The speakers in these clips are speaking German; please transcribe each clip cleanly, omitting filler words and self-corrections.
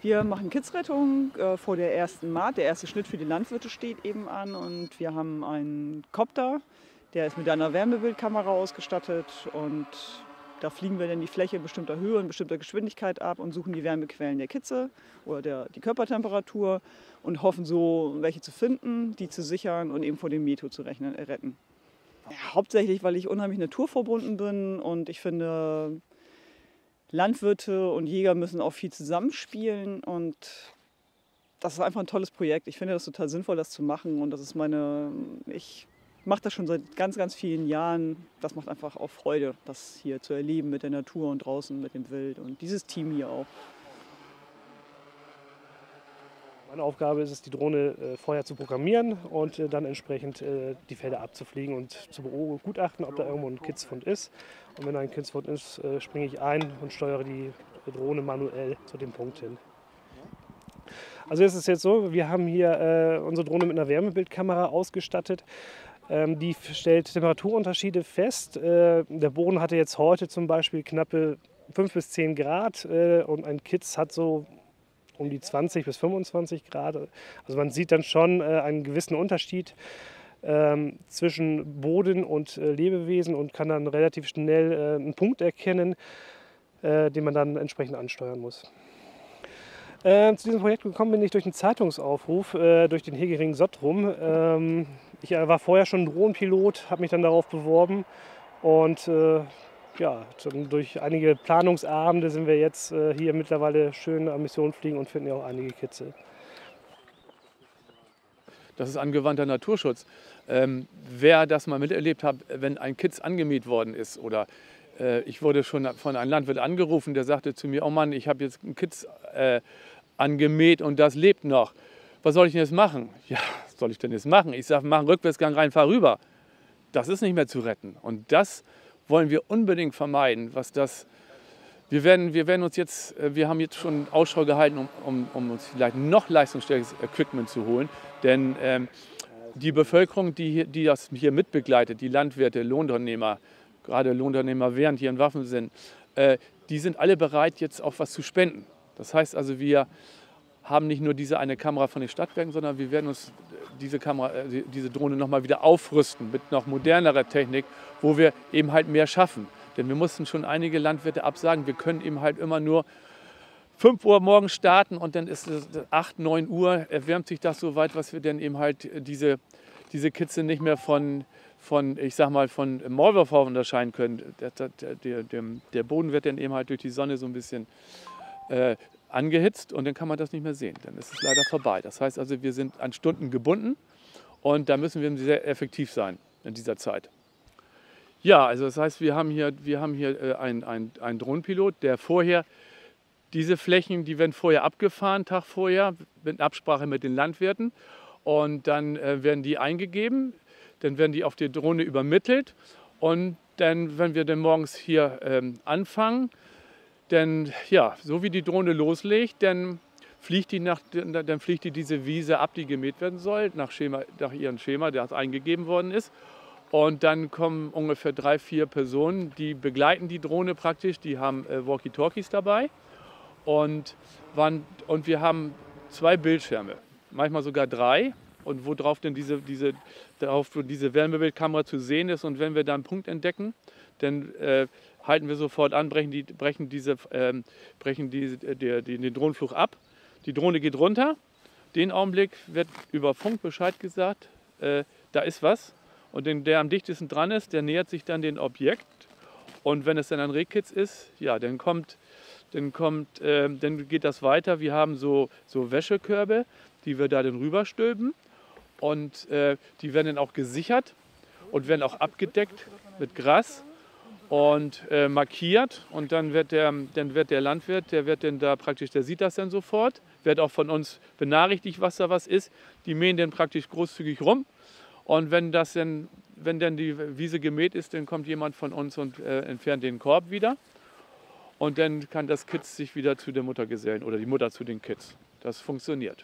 Wir machen Kidsrettung vor der ersten Maat. Der erste Schnitt für die Landwirte steht eben an und wir haben einen Copter, der ist mit einer Wärmebildkamera ausgestattet und da fliegen wir dann die Fläche in bestimmter Höhe und bestimmter Geschwindigkeit ab und suchen die Wärmequellen der Kitze oder die Körpertemperatur und hoffen so, welche zu finden, die zu sichern und eben vor dem Meto zu retten. Ja, hauptsächlich, weil ich unheimlich naturverbunden bin und ich finde, Landwirte und Jäger müssen auch viel zusammenspielen und das ist einfach ein tolles Projekt. Ich finde das total sinnvoll, das zu machen und ich mache das schon seit ganz, ganz vielen Jahren. Das macht einfach auch Freude, das hier zu erleben mit der Natur und draußen mit dem Wild und dieses Team hier auch. Meine Aufgabe ist es, die Drohne vorher zu programmieren und dann entsprechend die Felder abzufliegen und zu begutachten, ob da irgendwo ein Kidsfund ist. Und wenn da ein Kidsfund ist, springe ich ein und steuere die Drohne manuell zu dem Punkt hin. Also es ist jetzt so, wir haben hier unsere Drohne mit einer Wärmebildkamera ausgestattet. Die stellt Temperaturunterschiede fest. Der Boden hatte jetzt heute zum Beispiel knappe 5 bis 10 Grad und ein Kids hat so um die 20 bis 25 Grad. Also man sieht dann schon einen gewissen Unterschied zwischen Boden und Lebewesen und kann dann relativ schnell einen Punkt erkennen, den man dann entsprechend ansteuern muss. Zu diesem Projekt gekommen bin ich durch einen Zeitungsaufruf, durch den Hegering Sottrum. Ich war vorher schon Drohnenpilot, habe mich dann darauf beworben und ja, durch einige Planungsabende sind wir jetzt hier mittlerweile schön am Mission fliegen und finden ja auch einige Kitze. Das ist angewandter Naturschutz. Wer das mal miterlebt hat, wenn ein Kitz angemäht worden ist oder ich wurde schon von einem Landwirt angerufen, der sagte zu mir, oh Mann, ich habe jetzt einen Kitz angemäht und das lebt noch. Was soll ich denn jetzt machen? Ja, was soll ich denn jetzt machen? Ich sage, mach einen Rückwärtsgang rein, fahr rüber. Das ist nicht mehr zu retten. Und das wollen wir unbedingt vermeiden. Wir haben jetzt schon Ausschau gehalten, um uns vielleicht noch leistungsstärkeres Equipment zu holen. Denn die Bevölkerung, die das hier mitbegleitet, die Landwirte, Lohnunternehmer, gerade Lohnunternehmer während hier in Waffen sind, die sind alle bereit, jetzt auch was zu spenden. Das heißt also, wir haben nicht nur diese eine Kamera von den Stadtwerken, sondern wir werden uns diese Drohne nochmal wieder aufrüsten mit noch modernerer Technik, wo wir eben halt mehr schaffen. Denn wir mussten schon einige Landwirte absagen, wir können eben halt immer nur 5 Uhr morgens starten und dann ist es 8, 9 Uhr, erwärmt sich das so weit, was wir dann eben halt diese Kitze nicht mehr von Maulwurfhaufen unterscheiden können. Der Boden wird dann eben halt durch die Sonne so ein bisschen angehitzt und dann kann man das nicht mehr sehen. Dann ist es leider vorbei. Das heißt also, wir sind an Stunden gebunden und da müssen wir sehr effektiv sein in dieser Zeit. Ja, also das heißt, wir haben hier einen Drohnenpilot, der vorher diese Flächen, die werden vorher abgefahren, Tag vorher, mit Absprache mit den Landwirten und dann werden die eingegeben, dann werden die auf die Drohne übermittelt und dann, wenn wir dann morgens hier anfangen, denn ja, so wie die Drohne loslegt, dann fliegt die diese Wiese ab, die gemäht werden soll, nach ihrem Schema, das eingegeben worden ist. Und dann kommen ungefähr 3, 4 Personen, die begleiten die Drohne praktisch, die haben Walkie-Talkies dabei. Und wir haben 2 Bildschirme, manchmal sogar 3, und worauf denn diese Wärmebildkamera zu sehen ist. Und wenn wir da einen Punkt entdecken, dann halten wir sofort an, brechen den Drohnenflug ab. Die Drohne geht runter. Den Augenblick wird über Funk Bescheid gesagt, da ist was. Und der am dichtesten dran ist, der nähert sich dann dem Objekt. Und wenn es dann ein Rehkitz ist, ja, dann geht das weiter. Wir haben so Wäschekörbe, die wir da dann rüberstülpen. Und die werden dann auch gesichert und werden auch abgedeckt mit Gras und markiert. Und dann wird der Landwirt, der sieht das dann sofort, wird auch von uns benachrichtigt, was da was ist. Die mähen dann praktisch großzügig rum. Und wenn dann die Wiese gemäht ist, dann kommt jemand von uns und entfernt den Korb wieder. Und dann kann das Kitz sich wieder zu der Mutter gesellen oder die Mutter zu den Kitz. Das funktioniert.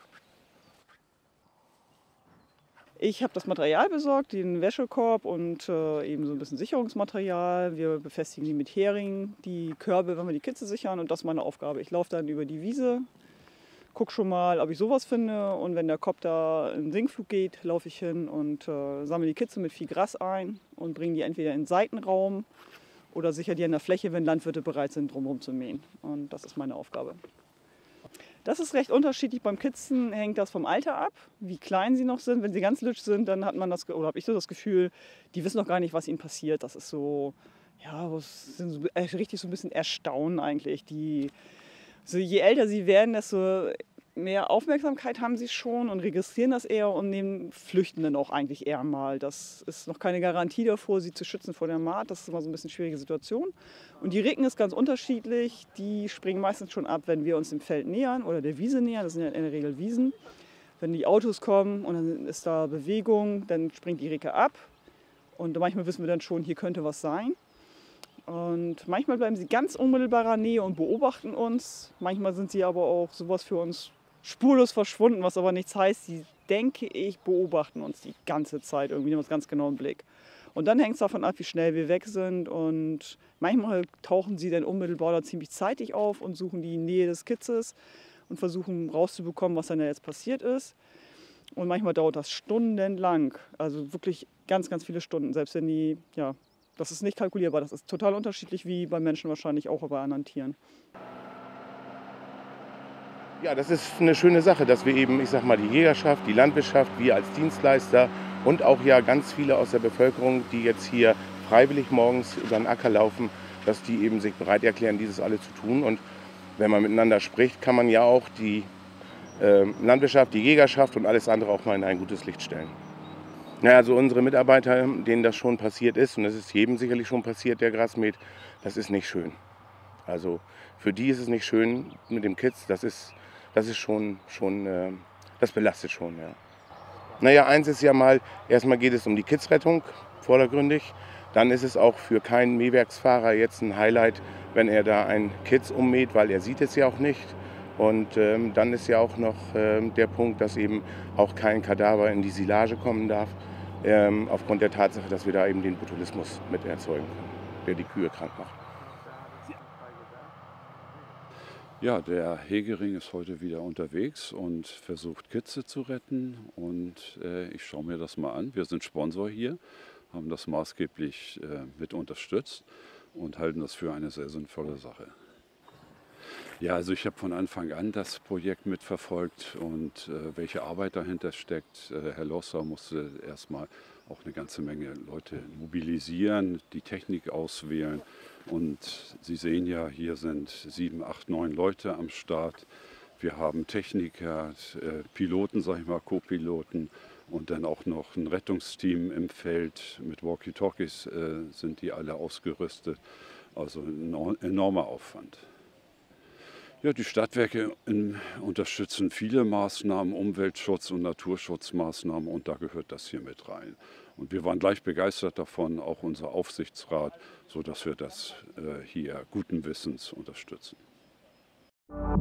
Ich habe das Material besorgt, den Wäschekorb und eben so ein bisschen Sicherungsmaterial. Wir befestigen die mit Hering, die Körbe, wenn wir die Kitze sichern, und das ist meine Aufgabe. Ich laufe dann über die Wiese gucke schon mal, ob ich sowas finde. Und wenn der Kopter in den Sinkflug geht, laufe ich hin und sammle die Kitze mit viel Gras ein und bringe die entweder in den Seitenraum oder sicher die an der Fläche, wenn Landwirte bereit sind, drumherum zu mähen. Und das ist meine Aufgabe. Das ist recht unterschiedlich. Beim Kitzen hängt das vom Alter ab, wie klein sie noch sind. Wenn sie ganz lütsch sind, dann hat man das, oder habe ich so das Gefühl, die wissen noch gar nicht, was ihnen passiert. Das ist so, ja, sind so, richtig so ein bisschen Erstaunen eigentlich. So je älter sie werden, desto mehr Aufmerksamkeit haben sie schon und registrieren das eher und flüchten dann auch eigentlich eher mal. Das ist noch keine Garantie davor, sie zu schützen vor der Maat. Das ist immer so ein bisschen eine schwierige Situation. Und die Recken ist ganz unterschiedlich. Die springen meistens schon ab, wenn wir uns dem Feld nähern oder der Wiese nähern. Das sind ja in der Regel Wiesen. Wenn die Autos kommen und dann ist da Bewegung, dann springt die Recke ab. Und manchmal wissen wir dann schon, hier könnte was sein. Und manchmal bleiben sie ganz unmittelbarer Nähe und beobachten uns. Manchmal sind sie aber auch sowas für uns spurlos verschwunden, was aber nichts heißt. Sie, denke ich, beobachten uns die ganze Zeit irgendwie, nehmen uns ganz genau im Blick. Und dann hängt es davon ab, wie schnell wir weg sind. Und manchmal tauchen sie dann unmittelbar oder ziemlich zeitig auf und suchen die Nähe des Kitzes und versuchen rauszubekommen, was dann da jetzt passiert ist. Und manchmal dauert das stundenlang, also wirklich ganz, ganz viele Stunden, selbst wenn die, ja, das ist nicht kalkulierbar. Das ist total unterschiedlich, wie bei Menschen wahrscheinlich auch bei anderen Tieren. Ja, das ist eine schöne Sache, dass wir eben, ich sag mal, die Jägerschaft, die Landwirtschaft, wir als Dienstleister und auch ja ganz viele aus der Bevölkerung, die jetzt hier freiwillig morgens über den Acker laufen, dass die eben sich bereit erklären, dieses alle zu tun. Und wenn man miteinander spricht, kann man ja auch die Landwirtschaft, die Jägerschaft und alles andere auch mal in ein gutes Licht stellen. Ja, also unsere Mitarbeiter, denen das schon passiert ist, und das ist jedem sicherlich schon passiert, der Gras mäht, das ist nicht schön. Also für die ist es nicht schön mit dem Kitz, das ist schon das belastet schon. Ja. Naja, eins ist ja mal, erstmal geht es um die Kitzrettung vordergründig. Dann ist es auch für keinen Mähwerksfahrer jetzt ein Highlight, wenn er da einen Kitz ummäht, weil er sieht es ja auch nicht. Und dann ist ja auch noch der Punkt, dass eben auch kein Kadaver in die Silage kommen darf, aufgrund der Tatsache, dass wir da eben den Botulismus mit erzeugen können, der die Kühe krank macht. Ja, der Hegering ist heute wieder unterwegs und versucht Kitze zu retten. Und ich schaue mir das mal an. Wir sind Sponsor hier, haben das maßgeblich mit unterstützt und halten das für eine sehr sinnvolle Sache. Ja, also ich habe von Anfang an das Projekt mitverfolgt und welche Arbeit dahinter steckt. Herr Losser musste erstmal auch eine ganze Menge Leute mobilisieren, die Technik auswählen. Und Sie sehen ja, hier sind 7, 8, 9 Leute am Start. Wir haben Techniker, Piloten, sag ich mal, Co-Piloten und dann auch noch ein Rettungsteam im Feld. Mit Walkie-Talkies sind die alle ausgerüstet. Also ein enormer Aufwand. Ja, die Stadtwerke unterstützen viele Maßnahmen, Umweltschutz- und Naturschutzmaßnahmen, und da gehört das hier mit rein. Und wir waren gleich begeistert davon, auch unser Aufsichtsrat, sodass wir das hier guten Wissens unterstützen.